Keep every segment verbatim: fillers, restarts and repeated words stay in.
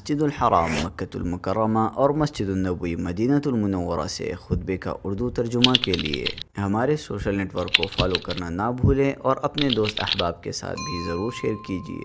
مسجد الحرام مکۃ المکرمہ اور مسجد النبوی مدینہ المنورہ سے خطبے کا اردو ترجمہ کے لیے ہمارے سوشل نیٹ ورک کو فالو کرنا نہ بھولیں اور اپنے دوست احباب کے ساتھ بھی ضرور شیئر کیجیے۔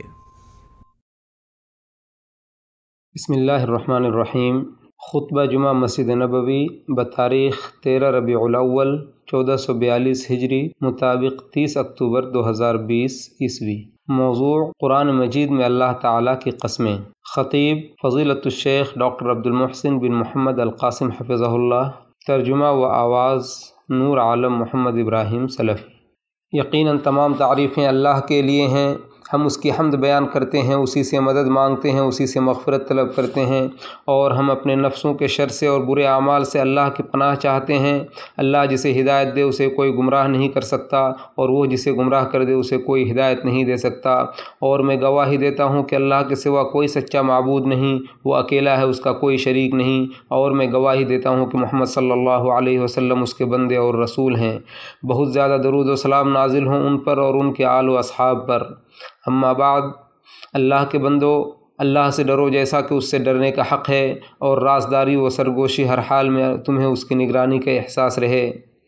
بسم اللہ الرحمن الرحیم۔ خطبہ جمعہ مسجد نبوی بتاریخ تیرہ ربیع الاول چودہ سو بیالیس ہجری مطابق تیس اکتوبر دو ہزار بیس عیسوی۔ موضوع قرآن مجید میں اللہ تعالی کی قسمیں۔ خطیب فضیلۃ الشیخ ڈاکٹر عبد المحسن بن محمد القاسم حفظہ اللہ۔ ترجمہ و آواز نور عالم محمد ابراہیم سلفی۔ یقیناً تمام تعریفیں اللہ کے لیے ہیں، ہم اس کی حمد بیان کرتے ہیں، اسی سے مدد مانگتے ہیں، اسی سے مغفرت طلب کرتے ہیں، اور ہم اپنے نفسوں کے شر سے اور برے اعمال سے اللہ کی پناہ چاہتے ہیں۔ اللہ جسے ہدایت دے اسے کوئی گمراہ نہیں کر سکتا، اور وہ جسے گمراہ کر دے اسے کوئی ہدایت نہیں دے سکتا۔ اور میں گواہی دیتا ہوں کہ اللہ کے سوا کوئی سچا معبود نہیں، وہ اکیلا ہے، اس کا کوئی شریک نہیں۔ اور میں گواہی دیتا ہوں کہ محمد صلی اللہ علیہ وسلم اس کے بندے اور رسول ہیں۔ بہت زیادہ درود و سلام نازل ہوں ان پر اور ان کے آل و اصحاب پر۔ اما بعد، اللہ کے بندو، اللہ سے ڈرو جیسا کہ اس سے ڈرنے کا حق ہے، اور رازداری و سرگوشی ہر حال میں تمہیں اس کی نگرانی کا احساس رہے۔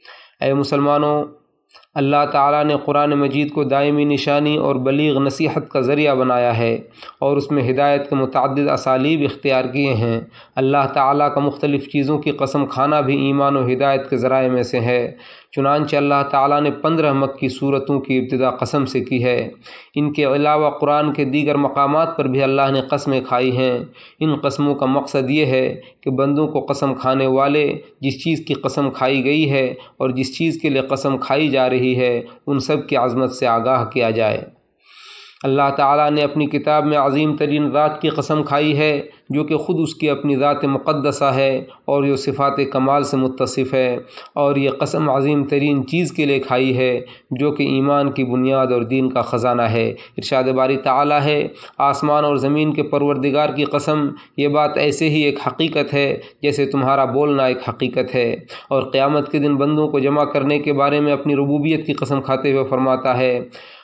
اے مسلمانوں، اللہ تعالیٰ نے قرآن مجید کو دائمی نشانی اور بلیغ نصیحت کا ذریعہ بنایا ہے، اور اس میں ہدایت کے متعدد اسالیب اختیار کیے ہیں۔ اللہ تعالیٰ کا مختلف چیزوں کی قسم کھانا بھی ایمان و ہدایت کے ذرائع میں سے ہے۔ چنانچہ اللہ تعالیٰ نے پندرہ مکی صورتوں کی ابتدا قسم سے کی ہے۔ ان کے علاوہ قرآن کے دیگر مقامات پر بھی اللہ نے قسمیں کھائی ہیں۔ ان قسموں کا مقصد یہ ہے کہ بندوں کو قسم کھانے والے جس چیز کی قسم کھائی گئی ہے اور جس چیز کے لیے قسم کھائی جا رہی ہے ان سب کی عظمت سے آگاہ کیا جائے۔ اللہ تعالیٰ نے اپنی کتاب میں عظیم ترین ذات کی قسم کھائی ہے جو کہ خود اس کی اپنی ذات مقدسہ ہے اور جو صفات کمال سے متصف ہے، اور یہ قسم عظیم ترین چیز کے لیے کھائی ہے جو کہ ایمان کی بنیاد اور دین کا خزانہ ہے۔ ارشاد باری تعالی ہے، آسمان اور زمین کے پروردگار کی قسم، یہ بات ایسے ہی ایک حقیقت ہے جیسے تمہارا بولنا ایک حقیقت ہے۔ اور قیامت کے دن بندوں کو جمع کرنے کے بارے میں اپنی ربوبیت کی قسم کھاتے ہوئے فرماتا ہے،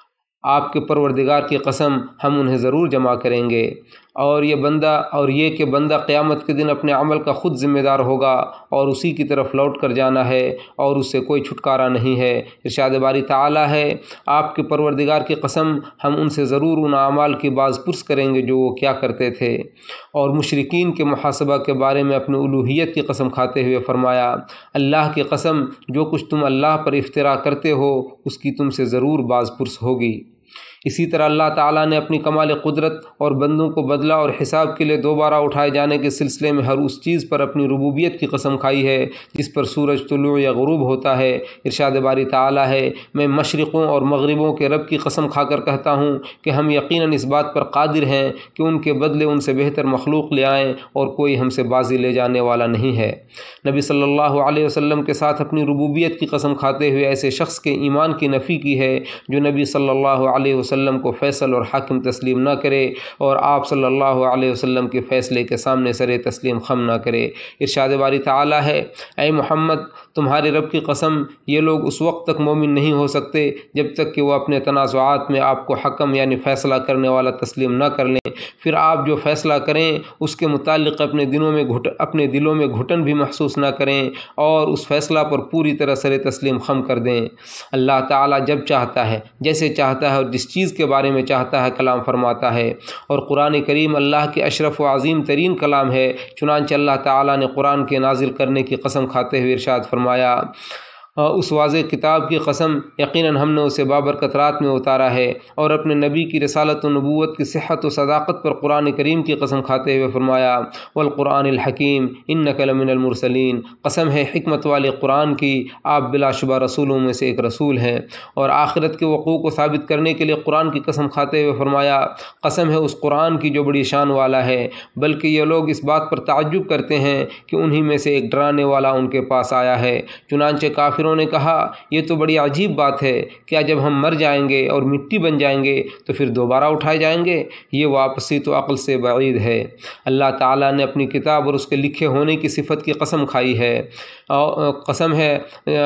آپ کے پروردگار کی قسم، ہم انہیں ضرور جمع کریں گے۔ اور یہ بندہ اور یہ کہ بندہ قیامت کے دن اپنے عمل کا خود ذمہ دار ہوگا اور اسی کی طرف لوٹ کر جانا ہے اور اس سے کوئی چھٹکارا نہیں ہے۔ ارشاد باری تعالی ہے، آپ کے پروردگار کی قسم، ہم ان سے ضرور ان اعمال کی باز پرس کریں گے جو وہ کیا کرتے تھے۔ اور مشرکین کے محاسبہ کے بارے میں اپنی الوہیت کی قسم کھاتے ہوئے فرمایا، اللہ کی قسم، جو کچھ تم اللہ پر افترا کرتے ہو اس کی تم سے ضرور باز پرس ہوگی۔ اسی طرح اللہ تعالیٰ نے اپنی کمال قدرت اور بندوں کو بدلہ اور حساب کے لیے دوبارہ اٹھائے جانے کے سلسلے میں ہر اس چیز پر اپنی ربوبیت کی قسم کھائی ہے جس پر سورج طلوع یا غروب ہوتا ہے۔ ارشاد باری تعالیٰ ہے، میں مشرقوں اور مغربوں کے رب کی قسم کھا کر کہتا ہوں کہ ہم یقیناً اس بات پر قادر ہیں کہ ان کے بدلے ان سے بہتر مخلوق لے آئیں، اور کوئی ہم سے بازی لے جانے والا نہیں ہے۔ نبی صلی اللہ علیہ وسلم کے ساتھ اپنی ربوبیت کی قسم کھاتے ہوئے ایسے شخص کے ایمان کی نفی کی ہے جو نبی صلی اللہ علیہ وسلم وسلم کو فیصل اور حاکم تسلیم نہ کرے اور آپ صلی اللہ علیہ وسلم کے فیصلے کے سامنے سر تسلیم خم نہ کرے۔ ارشاد باری تعالی ہے، اے محمد، تمہارے رب کی قسم، یہ لوگ اس وقت تک مومن نہیں ہو سکتے جب تک کہ وہ اپنے تنازعات میں آپ کو حکم یعنی فیصلہ کرنے والا تسلیم نہ کر لیں، پھر آپ جو فیصلہ کریں اس کے متعلق اپنے دلوں میں گھٹ اپنے دلوں میں گھٹن بھی محسوس نہ کریں اور اس فیصلہ پر پوری طرح سر تسلیم خم کر دیں۔ اللہ تعالیٰ جب چاہتا ہے، جیسے چاہتا ہے اور جس چیز کے بارے میں چاہتا ہے کلام فرماتا ہے، اور قرآن کریم اللہ کے اشرف و عظیم ترین کلام ہے۔ چنانچہ اللہ تعالیٰ نے قرآن کے نازل کرنے کی قسم کھاتے ہوئے ارشاد فرمایا، اس واضح کتاب کی قسم، یقیناً ہم نے اسے بابرکت رات میں اتارا ہے، اور اپنے نبی کی رسالت و نبوت کی صحت و صداقت پر قرآن کریم کی قسم کھاتے ہوئے فرمایا، والقرآن الحکیم انک لمن المرسلین، قسم ہے حکمت والے قرآن کی، آپ بلا شبہ رسولوں میں سے ایک رسول ہیں۔ اور آخرت کے وقوع کو ثابت کرنے کے لیے قرآن کی قسم کھاتے ہوئے فرمایا، قسم ہے اس قرآن کی جو بڑی شان والا ہے، بلکہ یہ لوگ اس بات پر تعجب کرتے ہیں کہ انہی میں سے ایک ڈرانے والا ان کے پاس آیا ہے۔ چنانچہ کافر کافروں نے کہا یہ تو بڑی عجیب بات ہے، کیا جب ہم مر جائیں گے اور مٹی بن جائیں گے تو پھر دوبارہ اٹھائے جائیں گے؟ یہ واپسی تو عقل سے بعید ہے۔ اللہ تعالیٰ نے اپنی کتاب اور اس کے لکھے ہونے کی صفت کی قسم کھائی ہے، اور قسم ہے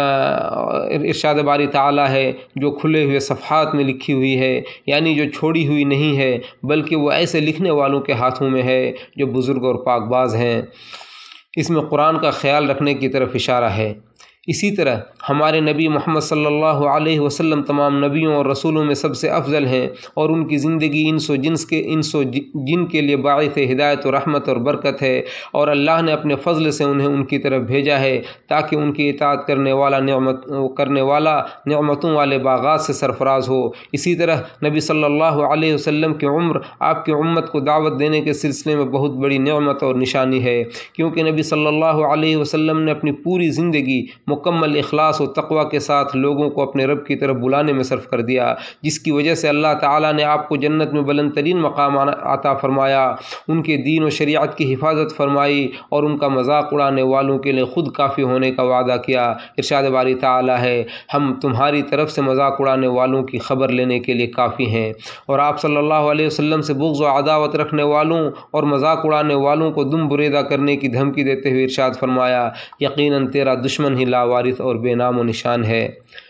ارشاد باری تعالیٰ ہے جو کھلے ہوئے صفحات میں لکھی ہوئی ہے، یعنی جو چھوڑی ہوئی نہیں ہے بلکہ وہ ایسے لکھنے والوں کے ہاتھوں میں ہے جو بزرگ اور پاک باز ہیں۔ اس میں قرآن کا خیال رکھنے کی طرف اشارہ ہے۔ اسی طرح ہمارے نبی محمد صلی اللہ علیہ وسلم تمام نبیوں اور رسولوں میں سب سے افضل ہیں، اور ان کی زندگی انس و جنس کے انس و جن کے لیے باعث ہدایت و رحمت اور برکت ہے، اور اللہ نے اپنے فضل سے انہیں ان کی طرف بھیجا ہے تاکہ ان کی اطاعت کرنے والا نعمت کرنے والا نعمتوں والے باغات سے سرفراز ہو۔ اسی طرح نبی صلی اللہ علیہ وسلم کی عمر آپ کی امت کو دعوت دینے کے سلسلے میں بہت بڑی نعمت اور نشانی ہے، کیونکہ نبی صلی اللہ علیہ وسلم نے اپنی پوری زندگی مکمل اخلاص و تقوی کے ساتھ لوگوں کو اپنے رب کی طرف بلانے میں صرف کر دیا، جس کی وجہ سے اللہ تعالیٰ نے آپ کو جنت میں بلند ترین مقام عطا فرمایا، ان کے دین و شریعت کی حفاظت فرمائی اور ان کا مذاق اڑانے والوں کے لیے خود کافی ہونے کا وعدہ کیا۔ ارشاد باری تعالیٰ ہے ہم تمہاری طرف سے مذاق اڑانے والوں کی خبر لینے کے لیے کافی ہیں، اور آپ صلی اللہ علیہ وسلم سے بغض و عداوت رکھنے والوں اور مذاق اڑانے والوں کو دم بریدہ کرنے کی دھمکی دیتے ہوئے ارشاد فرمایا یقیناً تیرا دشمن ہی لاوارث اور بے نام و نشان ہے۔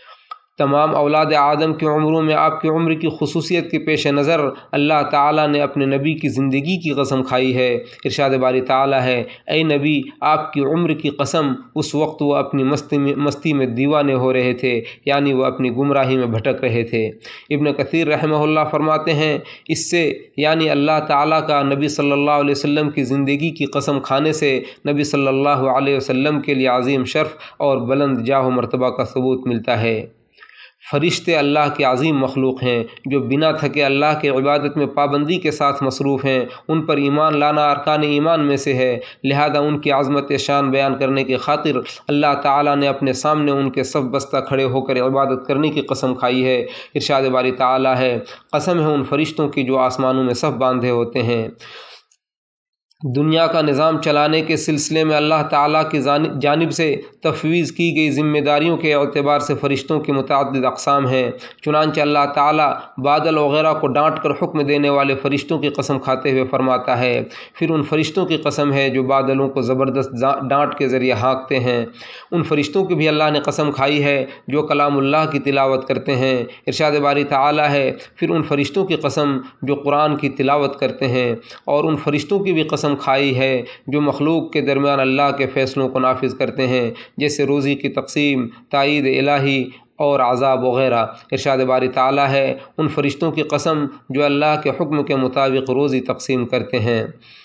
تمام اولاد آدم کی عمروں میں آپ کی عمر کی خصوصیت کے پیش نظر اللہ تعالیٰ نے اپنے نبی کی زندگی کی قسم کھائی ہے۔ ارشاد باری تعالیٰ ہے اے نبی آپ کی عمر کی قسم، اس وقت وہ اپنی مستی میں مستی میں دیوانے ہو رہے تھے، یعنی وہ اپنی گمراہی میں بھٹک رہے تھے۔ ابن کثیر رحمہ اللہ فرماتے ہیں اس سے یعنی اللہ تعالیٰ کا نبی صلی اللہ علیہ وسلم کی زندگی کی قسم کھانے سے نبی صلی اللہ علیہ وسلم کے لیے عظیم شرف اور بلند جاہ و مرتبہ کا ثبوت ملتا ہے۔ فرشتے اللہ کے عظیم مخلوق ہیں جو بنا تھکے اللہ کے عبادت میں پابندی کے ساتھ مصروف ہیں، ان پر ایمان لانا ارکان ایمان میں سے ہے، لہذا ان کی عظمت شان بیان کرنے کی خاطر اللہ تعالیٰ نے اپنے سامنے ان کے صف بستہ کھڑے ہو کر عبادت کرنے کی قسم کھائی ہے۔ ارشاد باری تعالیٰ ہے قسم ہے ان فرشتوں کی جو آسمانوں میں صف باندھے ہوتے ہیں۔ دنیا کا نظام چلانے کے سلسلے میں اللہ تعالیٰ کی جانب سے تفویض کی گئی ذمہ داریوں کے اعتبار سے فرشتوں کی متعدد اقسام ہیں، چنانچہ اللہ تعالیٰ بادل وغیرہ کو ڈانٹ کر حکم دینے والے فرشتوں کی قسم کھاتے ہوئے فرماتا ہے پھر ان فرشتوں کی قسم ہے جو بادلوں کو زبردست ڈانٹ کے ذریعے ہانکتے ہیں، ان فرشتوں کی بھی اللہ نے قسم کھائی ہے جو کلام اللہ کی تلاوت کرتے ہیں۔ ارشاد باری تعالیٰ ہے پھر ان فرشتوں کی قسم جو قرآن کی تلاوت کرتے ہیں، اور ان فرشتوں کی بھی قسم کھائی ہے جو مخلوق کے درمیان اللہ کے فیصلوں کو نافذ کرتے ہیں، جیسے روزی کی تقسیم، تائید الہی اور عذاب وغیرہ۔ ارشاد باری تعالیٰ ہے ان فرشتوں کی قسم جو اللہ کے حکم کے مطابق روزی تقسیم کرتے ہیں۔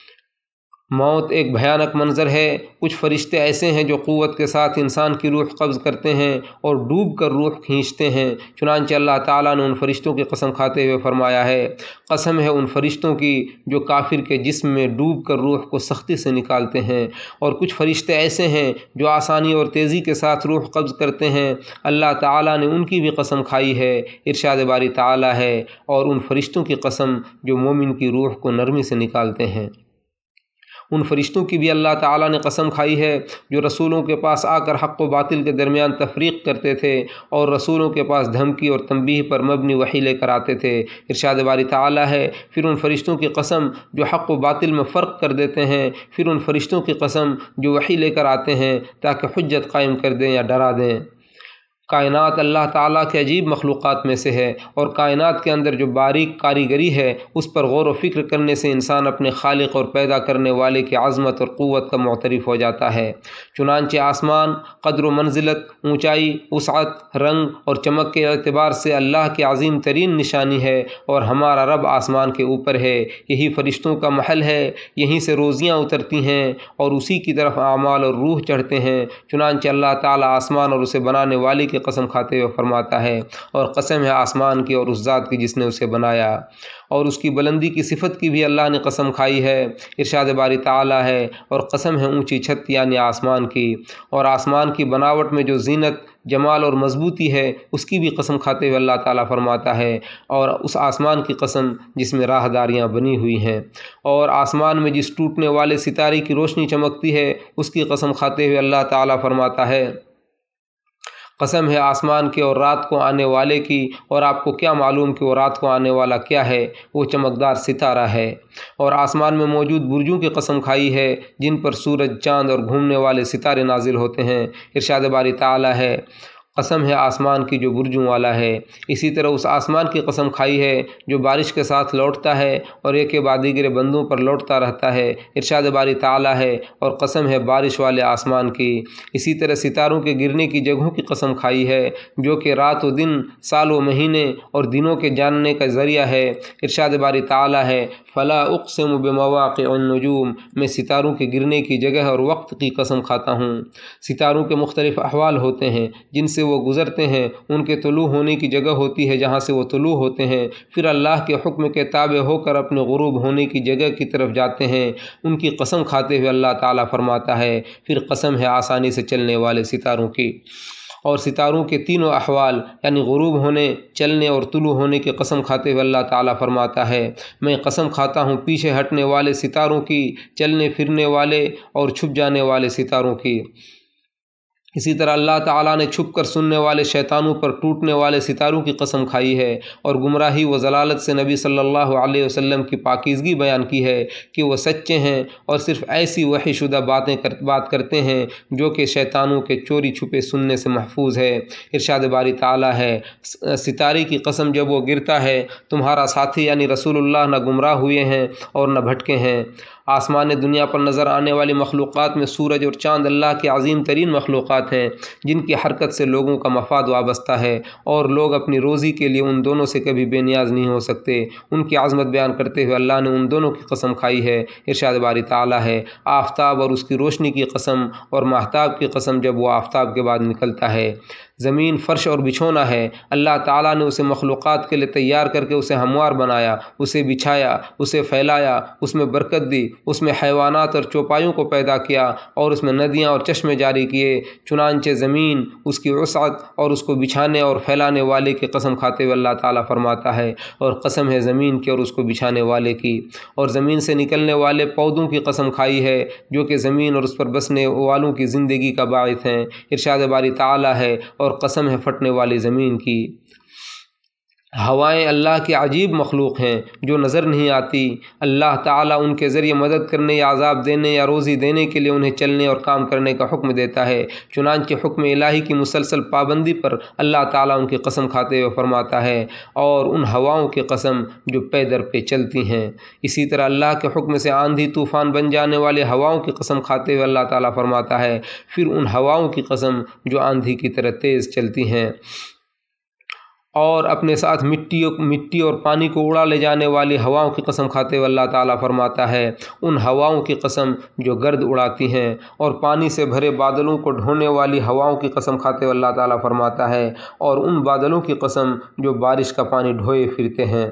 موت ایک بھیانک منظر ہے، کچھ فرشتے ایسے ہیں جو قوت کے ساتھ انسان کی روح قبض کرتے ہیں اور ڈوب کر روح کھینچتے ہیں، چنانچہ اللہ تعالیٰ نے ان فرشتوں کی قسم کھاتے ہوئے فرمایا ہے قسم ہے ان فرشتوں کی جو کافر کے جسم میں ڈوب کر روح کو سختی سے نکالتے ہیں، اور کچھ فرشتے ایسے ہیں جو آسانی اور تیزی کے ساتھ روح قبض کرتے ہیں، اللہ تعالیٰ نے ان کی بھی قسم کھائی ہے۔ ارشاد باری تعالیٰ ہے اور ان فرشتوں کی قسم جو مومن کی روح کو نرمی سے نکالتے ہیں، ان فرشتوں کی بھی اللہ تعالیٰ نے قسم کھائی ہے جو رسولوں کے پاس آ کر حق و باطل کے درمیان تفریق کرتے تھے اور رسولوں کے پاس دھمکی اور تنبیہ پر مبنی وحی لے کر آتے تھے۔ ارشاد باری تعالیٰ ہے پھر ان فرشتوں کی قسم جو حق و باطل میں فرق کر دیتے ہیں، پھر ان فرشتوں کی قسم جو وحی لے کر آتے ہیں تاکہ حجت قائم کر دیں یا ڈرا دیں۔ کائنات اللہ تعالیٰ کے عجیب مخلوقات میں سے ہے، اور کائنات کے اندر جو باریک کاریگری ہے اس پر غور و فکر کرنے سے انسان اپنے خالق اور پیدا کرنے والے کی عظمت اور قوت کا معترف ہو جاتا ہے۔ چنانچہ آسمان قدر و منزلت، اونچائی، وسعت، رنگ اور چمک کے اعتبار سے اللہ کی عظیم ترین نشانی ہے، اور ہمارا رب آسمان کے اوپر ہے، یہی فرشتوں کا محل ہے، یہیں سے روزیاں اترتی ہیں اور اسی کی طرف اعمال اور روح چڑھتے ہیں۔ چنانچہ اللہ تعالیٰ آسمان اور اسے بنانے والے کی قسم کھاتے ہوئے فرماتا ہے اور قسم ہے آسمان کی اور اس ذات کی جس نے اسے بنایا، اور اس کی بلندی کی صفت کی بھی اللہ نے قسم کھائی ہے۔ ارشاد باری تعالیٰ ہے اور قسم ہے اونچی چھت یعنی آسمان کی، اور آسمان کی بناوٹ میں جو زینت، جمال اور مضبوطی ہے اس کی بھی قسم کھاتے ہوئے اللہ تعالیٰ فرماتا ہے، اور اس آسمان کی قسم جس میں راہ داریاں بنی ہوئی ہیں، اور آسمان میں جس ٹوٹنے والے ستارے کی روشنی چمکتی ہے اس کی قسم کھاتے ہوئے اللہ تعالیٰ فرماتا ہے قسم ہے آسمان کے اور رات کو آنے والے کی، اور آپ کو کیا معلوم کہ وہ رات کو آنے والا کیا ہے؟ وہ چمکدار ستارہ ہے۔ اور آسمان میں موجود برجوں کی قسم کھائی ہے جن پر سورج، چاند اور گھومنے والے ستارے نازل ہوتے ہیں۔ ارشاد باری تعالی ہے، قسم ہے آسمان کی جو برجوں والا ہے۔ اسی طرح اس آسمان کی قسم کھائی ہے جو بارش کے ساتھ لوٹتا ہے اور ایک کے بعد دیگر بندوں پر لوٹتا رہتا ہے۔ ارشاد باری تعالی ہے، اور قسم ہے بارش والے آسمان کی۔ اسی طرح ستاروں کے گرنے کی جگہوں کی قسم کھائی ہے جو کہ رات و دن، سال و مہینے اور دنوں کے جاننے کا ذریعہ ہے۔ ارشاد باری تعالی ہے، فلا اقسم بمواقع النجوم، میں ستاروں کے گرنے کی جگہ اور وقت کی قسم کھاتا ہوں۔ ستاروں کے مختلف احوال ہوتے ہیں جن سے وہ گزرتے ہیں، ان کے طلوع ہونے کی جگہ ہوتی ہے جہاں سے وہ طلوع ہوتے ہیں، پھر اللہ کے حکم کے تابع ہو کر اپنے غروب ہونے کی جگہ کی طرف جاتے ہیں۔ ان کی قسم کھاتے ہوئے اللہ تعالیٰ فرماتا ہے، پھر قسم ہے آسانی سے چلنے والے ستاروں کی۔ اور ستاروں کے تینوں احوال یعنی غروب ہونے، چلنے اور طلوع ہونے کی قسم کھاتے ہوئے اللہ تعالیٰ فرماتا ہے، میں قسم کھاتا ہوں پیچھے ہٹنے والے ستاروں کی، چلنے پھرنے والے اور چھپ جانے والے ستاروں کی۔ اسی طرح اللہ تعالیٰ نے چھپ کر سننے والے شیطانوں پر ٹوٹنے والے ستاروں کی قسم کھائی ہے، اور گمراہی و ضلالت سے نبی صلی اللہ علیہ وسلم کی پاکیزگی بیان کی ہے کہ وہ سچے ہیں اور صرف ایسی وحی شدہ باتیں کر بات کرتے ہیں جو کہ شیطانوں کے چوری چھپے سننے سے محفوظ ہے۔ ارشاد باری تعالیٰ ہے، ستارے کی قسم جب وہ گرتا ہے تمہارا ساتھی یعنی رسول اللہ نہ گمراہ ہوئے ہیں اور نہ بھٹکے ہیں۔ آسمان دنیا پر نظر آنے والی مخلوقات میں سورج اور چاند اللہ کے عظیم ترین مخلوقات ہیں جن کی حرکت سے لوگوں کا مفاد وابستہ ہے، اور لوگ اپنی روزی کے لیے ان دونوں سے کبھی بے نیاز نہیں ہو سکتے۔ ان کی عظمت بیان کرتے ہوئے اللہ نے ان دونوں کی قسم کھائی ہے۔ ارشاد باری تعالیٰ ہے، آفتاب اور اس کی روشنی کی قسم، اور ماہتاب کی قسم جب وہ آفتاب کے بعد نکلتا ہے۔ زمین فرش اور بچھونا ہے، اللہ تعالیٰ نے اسے مخلوقات کے لیے تیار کر کے اسے ہموار بنایا، اسے بچھایا، اسے پھیلایا، اس میں برکت دی، اس میں حیوانات اور چوپایوں کو پیدا کیا، اور اس میں ندیاں اور چشمے جاری کیے۔ چنانچہ زمین، اس کی وسعت اور اس کو بچھانے اور پھیلانے والے کی قسم کھاتے ہوئے اللہ تعالیٰ فرماتا ہے، اور قسم ہے زمین کی اور اس کو بچھانے والے کی، اور زمین سے نکلنے والے پودوں کی قسم کھائی ہے جو کہ زمین اور اس پر بسنے والوں کی زندگی کا باعث ہیں۔ ارشاد باری تعالیٰ ہے، اور قسم ہے پھٹنے والی زمین کی۔ ہوائیں اللہ کی عجیب مخلوق ہیں جو نظر نہیں آتی۔ اللہ تعالیٰ ان کے ذریعے مدد کرنے یا عذاب دینے یا روزی دینے کے لیے انہیں چلنے اور کام کرنے کا حکم دیتا ہے۔ چنانچہ حکم الہی کی مسلسل پابندی پر اللہ تعالیٰ ان کی قسم کھاتے ہوئے فرماتا ہے، اور ان ہواؤں کی قسم جو پے در پہ چلتی ہیں۔ اسی طرح اللہ کے حکم سے آندھی طوفان بن جانے والے ہواؤں کی قسم کھاتے ہوئے اللہ تعالیٰ فرماتا ہے، پھر ان ہواؤں کی قسم جو آندھی کی طرح تیز چلتی ہیں، اور اپنے ساتھ مٹی مٹی اور پانی کو اڑا لے جانے والی ہواؤں کی قسم کھاتے ہوئے اللہ تعالیٰ فرماتا ہے، ان ہواؤں کی قسم جو گرد اڑاتی ہیں، اور پانی سے بھرے بادلوں کو ڈھونے والی ہواؤں کی قسم کھاتے ہوئے اللہ تعالیٰ فرماتا ہے، اور ان بادلوں کی قسم جو بارش کا پانی ڈھوئے پھرتے ہیں۔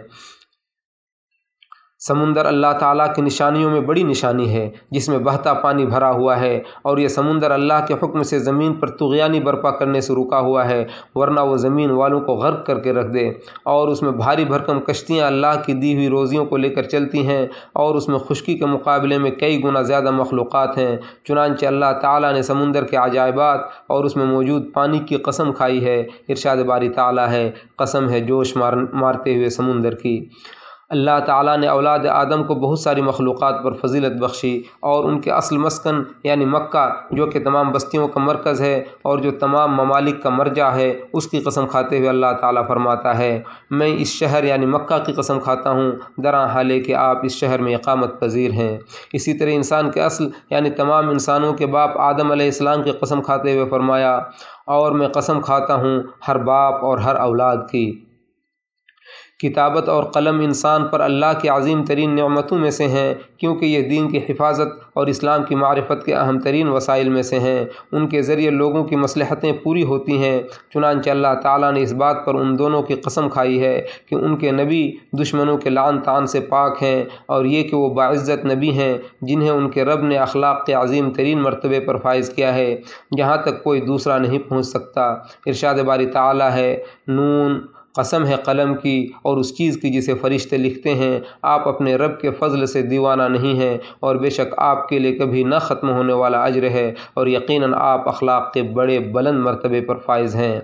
سمندر اللہ تعالیٰ کی نشانیوں میں بڑی نشانی ہے جس میں بہتا پانی بھرا ہوا ہے، اور یہ سمندر اللہ کے حکم سے زمین پر طغیانی برپا کرنے سے رکا ہوا ہے، ورنہ وہ زمین والوں کو غرق کر کے رکھ دے۔ اور اس میں بھاری بھرکم کشتیاں اللہ کی دی ہوئی روزیوں کو لے کر چلتی ہیں، اور اس میں خشکی کے مقابلے میں کئی گنا زیادہ مخلوقات ہیں۔ چنانچہ اللہ تعالیٰ نے سمندر کے عجائبات اور اس میں موجود پانی کی قسم کھائی ہے۔ ارشاد باری تعالیٰ ہے، قسم ہے جوش مار مارتے ہوئے سمندر کی۔ اللہ تعالیٰ نے اولاد آدم کو بہت ساری مخلوقات پر فضیلت بخشی، اور ان کے اصل مسکن یعنی مکہ جو کہ تمام بستیوں کا مرکز ہے اور جو تمام ممالک کا مرجع ہے، اس کی قسم کھاتے ہوئے اللہ تعالیٰ فرماتا ہے، میں اس شہر یعنی مکہ کی قسم کھاتا ہوں، درا حالے کہ آپ اس شہر میں اقامت پذیر ہیں۔ اسی طرح انسان کے اصل یعنی تمام انسانوں کے باپ آدم علیہ السلام کی قسم کھاتے ہوئے فرمایا، اور میں قسم کھاتا ہوں ہر باپ اور ہر اولاد کی۔ کتابت اور قلم انسان پر اللہ کی عظیم ترین نعمتوں میں سے ہیں، کیونکہ یہ دین کی حفاظت اور اسلام کی معرفت کے اہم ترین وسائل میں سے ہیں۔ ان کے ذریعے لوگوں کی مصلحتیں پوری ہوتی ہیں۔ چنانچہ اللہ تعالیٰ نے اس بات پر ان دونوں کی قسم کھائی ہے کہ ان کے نبی دشمنوں کے لعن طعن سے پاک ہیں، اور یہ کہ وہ باعزت نبی ہیں جنہیں ان کے رب نے اخلاق کے عظیم ترین مرتبے پر فائز کیا ہے جہاں تک کوئی دوسرا نہیں پہنچ سکتا۔ ارشاد باری تعالیٰ ہے، نون قسم ہے قلم کی اور اس چیز کی جسے فرشتے لکھتے ہیں، آپ اپنے رب کے فضل سے دیوانہ نہیں ہیں، اور بے شک آپ کے لیے کبھی نہ ختم ہونے والا اجر ہے، اور یقیناً آپ اخلاق کے بڑے بلند مرتبے پر فائز ہیں۔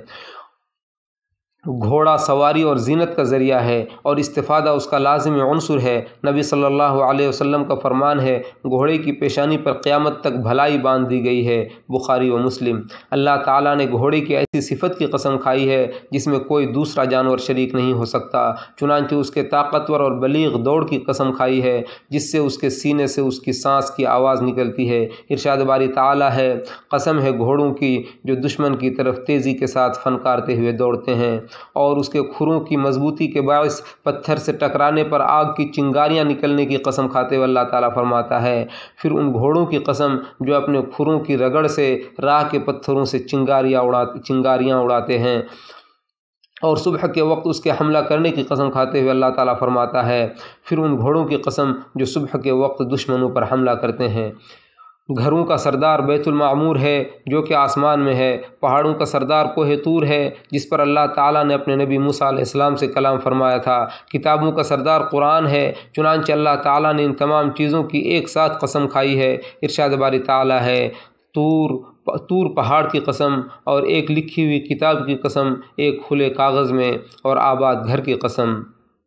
گھوڑا سواری اور زینت کا ذریعہ ہے اور استفادہ اس کا لازمی عنصر ہے۔ نبی صلی اللہ علیہ وسلم کا فرمان ہے، گھوڑے کی پیشانی پر قیامت تک بھلائی باندھ دی گئی ہے، بخاری و مسلم۔ اللہ تعالیٰ نے گھوڑے کی ایسی صفت کی قسم کھائی ہے جس میں کوئی دوسرا جانور شریک نہیں ہو سکتا، چنانچہ اس کے طاقتور اور بلیغ دوڑ کی قسم کھائی ہے جس سے اس کے سینے سے اس کی سانس کی آواز نکلتی ہے۔ ارشاد باری تعالیٰ ہے، قسم ہے گھوڑوں کی جو دشمن کی طرف تیزی کے ساتھ فنکارتے ہوئے دوڑتے ہیں، اور اس کے کھروں کی مضبوطی کے باعث پتھر سے ٹکرانے پر آگ کی چنگاریاں نکلنے کی قسم کھاتے ہوئے اللہ تعالیٰ فرماتا ہے، پھر ان گھوڑوں کی قسم جو اپنے کھروں کی رگڑ سے راہ کے پتھروں سے چنگاریاں اڑاتے چنگاریاں اڑاتے ہیں، اور صبح کے وقت اس کے حملہ کرنے کی قسم کھاتے ہوئے اللہ تعالیٰ فرماتا ہے، پھر ان گھوڑوں کی قسم جو صبح کے وقت دشمنوں پر حملہ کرتے ہیں۔ گھروں کا سردار بیت المعمور ہے جو کہ آسمان میں ہے، پہاڑوں کا سردار کوہ طور ہے جس پر اللہ تعالیٰ نے اپنے نبی موسیٰ علیہ السلام سے کلام فرمایا تھا، کتابوں کا سردار قرآن ہے، چنانچہ اللہ تعالیٰ نے ان تمام چیزوں کی ایک ساتھ قسم کھائی ہے۔ ارشاد باری تعالیٰ ہے، طور طور پہاڑ کی قسم، اور ایک لکھی ہوئی کتاب کی قسم، ایک کھلے کاغذ میں، اور آباد گھر کی قسم۔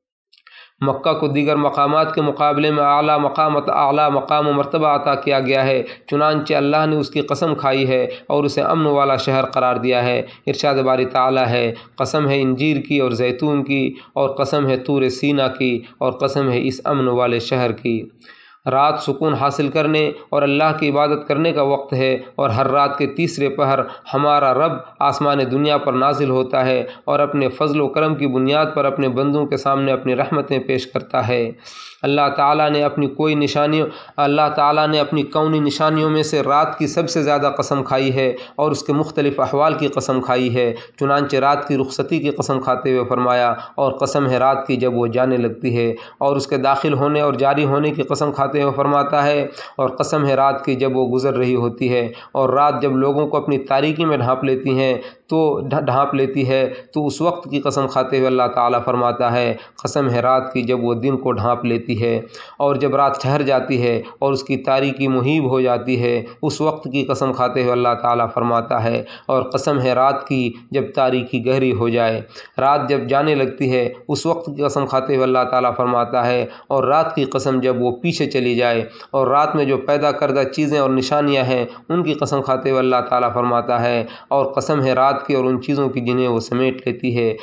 مکہ کو دیگر مقامات کے مقابلے میں اعلیٰ مقامت اعلیٰ مقام و مرتبہ عطا کیا گیا ہے، چنانچہ اللہ نے اس کی قسم کھائی ہے اور اسے امن والا شہر قرار دیا ہے۔ ارشاد باری تعالیٰ ہے، قسم ہے انجیر کی اور زیتون کی، اور قسم ہے طور سینا کی، اور قسم ہے اس امن والے شہر کی۔ رات سکون حاصل کرنے اور اللہ کی عبادت کرنے کا وقت ہے، اور ہر رات کے تیسرے پہر ہمارا رب آسمان دنیا پر نازل ہوتا ہے اور اپنے فضل و کرم کی بنیاد پر اپنے بندوں کے سامنے اپنی رحمتیں پیش کرتا ہے۔ اللہ تعالیٰ نے اپنی کوئی نشانیوں اللہ تعالیٰ نے اپنی کونی نشانیوں میں سے رات کی سب سے زیادہ قسم کھائی ہے اور اس کے مختلف احوال کی قسم کھائی ہے، چنانچہ رات کی رخصتی کی قسم کھاتے ہوئے فرمایا، اور قسم ہے رات کی جب وہ جانے لگتی ہے، اور اس کے داخل ہونے اور جاری ہونے کی قسم کھاتے ہوئے فرماتا ہے، اور قسم ہے رات کی جب وہ گزر رہی ہوتی ہے، اور رات جب لوگوں کو اپنی تاریکی میں ڈھانپ لیتی ہیں تو ڈھانپ لیتی ہے تو اس وقت کی قسم کھاتے ہوئے اللہ تعالیٰ فرماتا ہے، قسم ہے رات کی جب وہ دن کو ڈھانپ لیتی ہے، اور جب رات ٹھہر جاتی ہے اور اس کی تاریکی محیب ہو جاتی ہے اس وقت کی قسم کھاتے ہوئے اللہ تعالیٰ فرماتا ہے، اور قسم ہے رات کی جب تاریکی گہری ہو جائے، رات جب جانے لگتی ہے اس وقت کی قسم کھاتے ہوئے اللہ تعالیٰ فرماتا ہے، اور رات کی قسم جب وہ پیچھے چلی جائے، اور رات میں جو پیدا کردہ چیزیں اور نشانیاں ہیں ان کی قسم کھاتے ہوئے اللہ تعالیٰ فرماتا ہے، اور قسم ہے رات کی اور ان چیزوں کی جنہیں وہ سمیٹ لیتی ہے،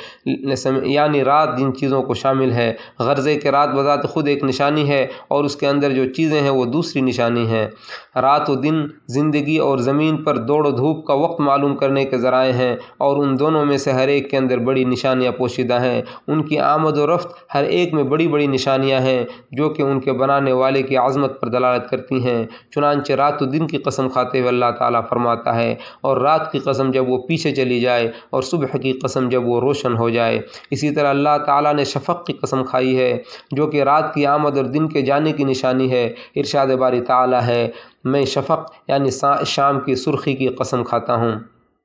یعنی رات جن چیزوں کو شامل ہے، غرضے کہ رات بذات خود ایک نشانی ہے اور اس کے اندر جو چیزیں ہیں وہ دوسری نشانی ہیں۔ رات و دن زندگی اور زمین پر دوڑ و دھوپ کا وقت معلوم کرنے کے ذرائع ہیں، اور ان دونوں میں سے ہر ایک کے اندر بڑی نشانیاں پوشیدہ ہیں، ان کی آمد و رفت ہر ایک میں بڑی بڑی نشانیاں ہیں جو کہ ان کے بنانے والے کی عظمت پر دلالت کرتی ہیں، چنانچہ رات و دن کی قسم کھاتے ہوئے اللہ تعالیٰ فرماتا ہے، اور رات کی قسم جب وہ پیچھے چلی جائے اور صبح کی قسم جب وہ روشن ہو جائے۔ اسی طرح اللہ تعالیٰ نے شفق کی قسم کھائی ہے جو کہ رات کی آمد اور دن کے جانے کی نشانی ہے۔ ارشاد باری تعالیٰ ہے، میں شفق یعنی شام کی سرخی کی قسم کھاتا ہوں۔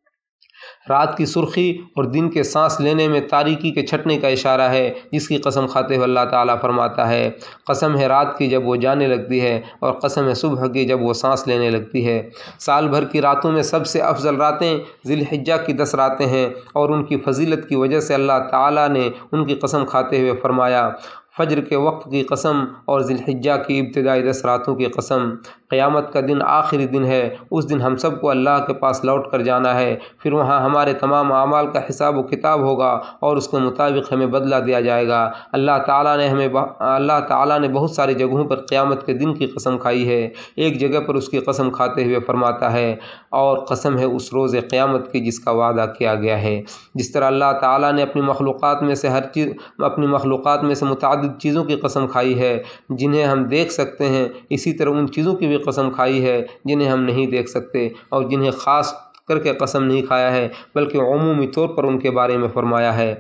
رات کی سرخی اور دن کے سانس لینے میں تاریکی کے چھٹنے کا اشارہ ہے جس کی قسم کھاتے ہوئے اللہ تعالیٰ فرماتا ہے، قسم ہے رات کی جب وہ جانے لگتی ہے، اور قسم ہے صبح کی جب وہ سانس لینے لگتی ہے۔ سال بھر کی راتوں میں سب سے افضل راتیں ذی الحجہ کی دس راتیں ہیں، اور ان کی فضیلت کی وجہ سے اللہ تعالیٰ نے ان کی قسم کھاتے ہوئے فرمایا، فجر کے وقت کی قسم اور ذی الحجہ کی ابتدائی دس راتوں کی قسم۔ قیامت کا دن آخری دن ہے، اس دن ہم سب کو اللہ کے پاس لوٹ کر جانا ہے، پھر وہاں ہمارے تمام اعمال کا حساب و کتاب ہوگا اور اس کے مطابق ہمیں بدلہ دیا جائے گا۔ اللہ تعالیٰ نے ہمیں اللہ تعالیٰ نے بہت ساری جگہوں پر قیامت کے دن کی قسم کھائی ہے، ایک جگہ پر اس کی قسم کھاتے ہوئے فرماتا ہے، اور قسم ہے اس روز قیامت کی جس کا وعدہ کیا گیا ہے۔ جس طرح اللہ تعالیٰ نے اپنی مخلوقات میں سے ہر چیز اپنی مخلوقات میں سے متعدد چیزوں کی قسم کھائی ہے جنہیں ہم دیکھ سکتے ہیں، اسی طرح ان چیزوں کی بھی قسم کھائی ہے جنہیں ہم نہیں دیکھ سکتے اور جنہیں خاص کر کے قسم نہیں کھایا ہے بلکہ عمومی طور پر ان کے بارے میں فرمایا ہے۔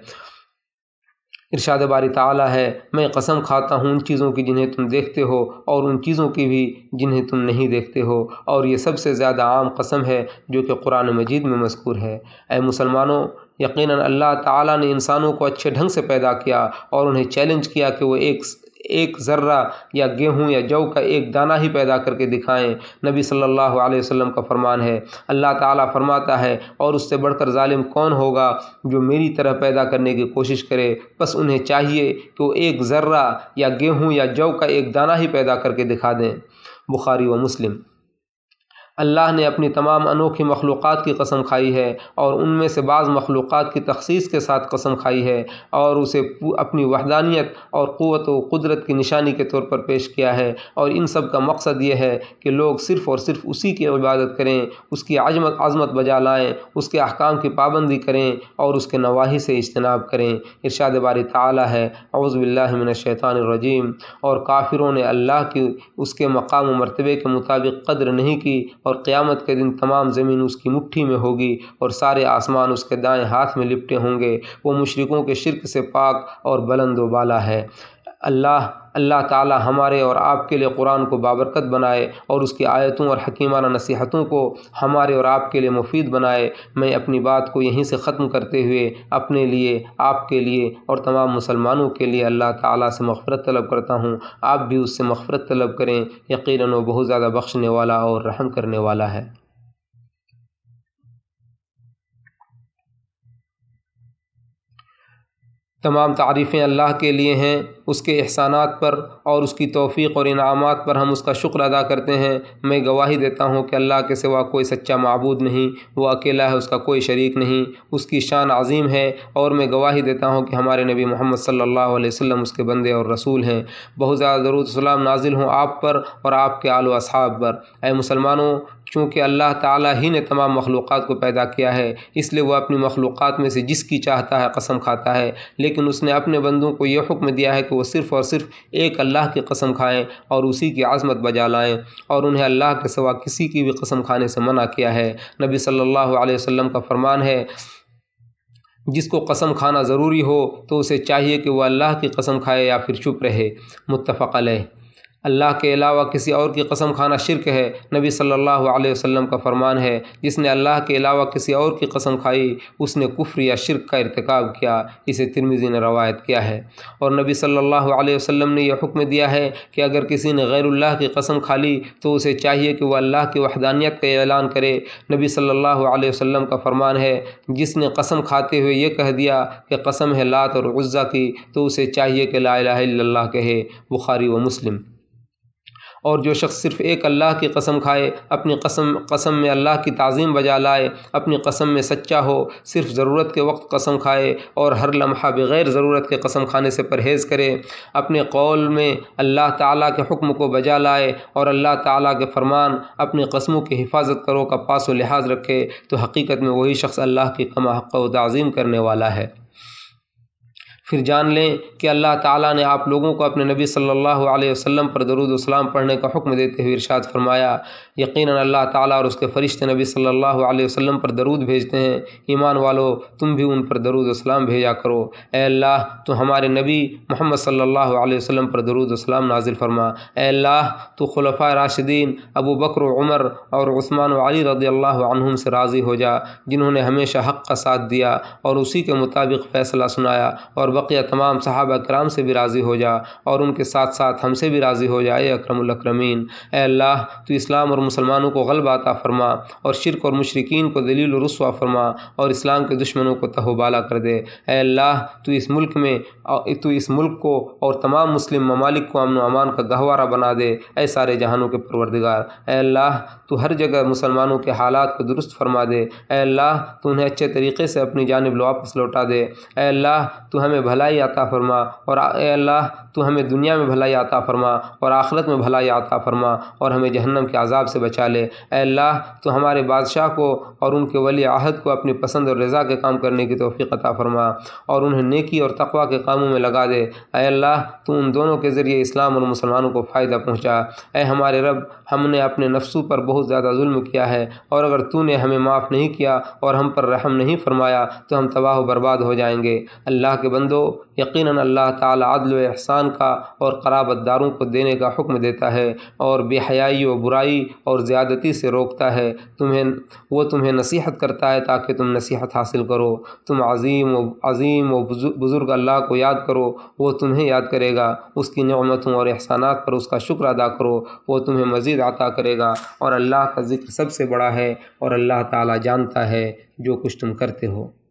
ارشاد باری تعالیٰ ہے، میں قسم کھاتا ہوں ان چیزوں کی جنہیں تم دیکھتے ہو اور ان چیزوں کی بھی جنہیں تم نہیں دیکھتے ہو، اور یہ سب سے زیادہ عام قسم ہے جو کہ قرآن مجید میں مذکور ہے۔ اے مسلمانوں، یقیناً اللہ تعالیٰ نے انسانوں کو اچھے ڈھنگ سے پیدا کیا اور انہیں چیلنج کیا کہ وہ ایک ایک ذرہ یا گیہوں یا جو کا ایک دانہ ہی پیدا کر کے دکھائیں۔ نبی صلی اللہ علیہ وسلم کا فرمان ہے، اللہ تعالیٰ فرماتا ہے، اور اس سے بڑھ کر ظالم کون ہوگا جو میری طرح پیدا کرنے کی کوشش کرے، بس انہیں چاہیے کہ وہ ایک ذرہ یا گیہوں یا جو کا ایک دانہ ہی پیدا کر کے دکھا دیں۔ بخاری و مسلم۔ اللہ نے اپنی تمام انوکھی مخلوقات کی قسم کھائی ہے اور ان میں سے بعض مخلوقات کی تخصیص کے ساتھ قسم کھائی ہے اور اسے اپنی وحدانیت اور قوت و قدرت کی نشانی کے طور پر پیش کیا ہے، اور ان سب کا مقصد یہ ہے کہ لوگ صرف اور صرف اسی کی عبادت کریں، اس کی عظمت عظمت بجا لائیں، اس کے احکام کی پابندی کریں اور اس کے نواہی سے اجتناب کریں۔ ارشاد باری تعالی ہے، اعوذ باللہ من الشیطان الرجیم، اور کافروں نے اللہ کی اس کے مقام و مرتبے کے مطابق قدر نہیں کی، اور قیامت کے دن تمام زمین اس کی مٹھی میں ہوگی اور سارے آسمان اس کے دائیں ہاتھ میں لپٹے ہوں گے۔ وہ مشرکوں کے شرک سے پاک اور بلند و بالا ہے۔ اللہ اللہ تعالی ہمارے اور آپ کے لیے قرآن کو بابرکت بنائے اور اس کی آیتوں اور حکیمانہ نصیحتوں کو ہمارے اور آپ کے لیے مفید بنائے۔ میں اپنی بات کو یہیں سے ختم کرتے ہوئے اپنے لیے، آپ کے لیے اور تمام مسلمانوں کے لیے اللہ تعالیٰ سے مغفرت طلب کرتا ہوں۔ آپ بھی اس سے مغفرت طلب کریں، یقیناً وہ بہت زیادہ بخشنے والا اور رحم کرنے والا ہے۔ تمام تعریفیں اللہ کے لیے ہیں، اس کے احسانات پر اور اس کی توفیق اور انعامات پر ہم اس کا شکر ادا کرتے ہیں۔ میں گواہی دیتا ہوں کہ اللہ کے سوا کوئی سچا معبود نہیں، وہ اکیلا ہے، اس کا کوئی شریک نہیں، اس کی شان عظیم ہے، اور میں گواہی دیتا ہوں کہ ہمارے نبی محمد صلی اللہ علیہ وسلم اس کے بندے اور رسول ہیں۔ بہت زیادہ درود و سلام نازل ہوں آپ پر اور آپ کے آل و اصحاب پر۔ اے مسلمانوں، چونکہ اللہ تعالیٰ ہی نے تمام مخلوقات کو پیدا کیا ہے، اس لیے وہ اپنی مخلوقات میں سے جس کی چاہتا ہے قسم کھاتا ہے، لیکن اس نے اپنے بندوں کو یہ حکم دیا ہے کہ وہ صرف اور صرف ایک اللہ کی قسم کھائیں اور اسی کی عظمت بجا لائیں، اور انہیں اللہ کے سوا کسی کی بھی قسم کھانے سے منع کیا ہے۔ نبی صلی اللہ علیہ وسلم کا فرمان ہے، جس کو قسم کھانا ضروری ہو تو اسے چاہیے کہ وہ اللہ کی قسم کھائے یا پھر چپ رہے۔ متفق علیہ۔ اللہ کے علاوہ کسی اور کی قسم کھانا شرک ہے۔ نبی صلی اللہ علیہ وسلم کا فرمان ہے، جس نے اللہ کے علاوہ کسی اور کی قسم کھائی اس نے کفر یا شرک کا ارتکاب کیا۔ اسے ترمذی نے روایت کیا ہے۔ اور نبی صلی اللہ علیہ وسلم نے یہ حکم دیا ہے کہ اگر کسی نے غیر اللہ کی قسم کھا لی تو اسے چاہیے کہ وہ اللہ کی وحدانیت کا اعلان کرے۔ نبی صلی اللہ علیہ وسلم کا فرمان ہے، جس نے قسم کھاتے ہوئے یہ کہہ دیا کہ قسم ہے لات اور عزیٰ کی، تو اسے چاہیے کہ لا الہ الا اللہ کہے۔ بخاری و مسلم۔ اور جو شخص صرف ایک اللہ کی قسم کھائے، اپنی قسم قسم میں اللہ کی تعظیم بجا لائے، اپنی قسم میں سچا ہو، صرف ضرورت کے وقت قسم کھائے اور ہر لمحہ بغیر ضرورت کے قسم کھانے سے پرہیز کرے، اپنے قول میں اللہ تعالیٰ کے حکم کو بجا لائے اور اللہ تعالیٰ کے فرمان اپنی قسموں کی حفاظت کرو کا پاس و لحاظ رکھے، تو حقیقت میں وہی شخص اللہ کی کما حق و تعظیم کرنے والا ہے۔ پھر جان لیں کہ اللہ تعالیٰ نے آپ لوگوں کو اپنے نبی صلی اللہ علیہ وسلم پر درود و سلام پڑھنے کا حکم دیتے ہوئے ارشاد فرمایا، یقیناً اللہ تعالیٰ اور اس کے فرشتے نبی صلی اللہ علیہ وسلم پر درود بھیجتے ہیں، ایمان والو تم بھی ان پر درود و سلام بھیجا کرو۔ اے اللہ تو ہمارے نبی محمد صلی اللہ علیہ وسلم پر درود و سلام نازل فرما۔ اے اللہ تو خلفائے راشدین ابو بکر و عمر اور عثمان و علی رضی اللہ عنہم سے راضی ہو جا، جنہوں نے ہمیشہ حق کا ساتھ دیا اور اسی کے مطابق فیصلہ سنایا، اور بقیہ تمام صحابہ کرام سے بھی راضی ہو جا اور ان کے ساتھ ساتھ ہم سے بھی راضی ہو جائے اکرم الاکرمین۔ اے اللہ تو اسلام اور مسلمانوں کو غلبہ عطا فرما اور شرک اور مشرکین کو ذلیل و رسوا فرما اور اسلام کے دشمنوں کو تہ و بالا کر دے۔ اے اللہ تو اس ملک میں تو اس ملک کو اور تمام مسلم ممالک کو امن و امان کا گہوارہ بنا دے۔ اے سارے جہانوں کے پروردگار، اے اللہ تو ہر جگہ مسلمانوں کے حالات کو درست فرما دے۔ اے اللہ تو انہیں اچھے طریقے سے اپنی جانب واپس لوٹا دے۔ اے اللہ تو ہمیں بھلائی عطا فرما، اور اے اللہ تو ہمیں دنیا میں بھلائی عطا فرما اور آخرت میں بھلائی عطا فرما اور ہمیں جہنم کے عذاب سے بچا لے۔ اے اللہ تو ہمارے بادشاہ کو اور ان کے ولی عہد کو اپنی پسند اور رضا کے کام کرنے کی توفیق عطا فرما اور انہیں نیکی اور تقوی کے کاموں میں لگا دے۔ اے اللہ تو ان دونوں کے ذریعے اسلام اور مسلمانوں کو فائدہ پہنچا۔ اے ہمارے رب، ہم نے اپنے نفسوں پر بہت زیادہ ظلم کیا ہے، اور اگر تو نے ہمیں معاف نہیں کیا اور ہم پر رحم نہیں فرمایا تو ہم تباہ و برباد ہو جائیں گے۔ اللہ کے بندوں، دو، یقیناً اللہ تعالی عدل و احسان کا اور قرابت داروں کو دینے کا حکم دیتا ہے اور بے حیائی و برائی اور زیادتی سے روکتا ہے۔ تمہیں وہ تمہیں نصیحت کرتا ہے تاکہ تم نصیحت حاصل کرو۔ تم عظیم و عظیم و بزرگ اللہ کو یاد کرو، وہ تمہیں یاد کرے گا۔ اس کی نعمتوں اور احسانات پر اس کا شکر ادا کرو، وہ تمہیں مزید عطا کرے گا، اور اللہ کا ذکر سب سے بڑا ہے، اور اللہ تعالی جانتا ہے جو کچھ تم کرتے ہو۔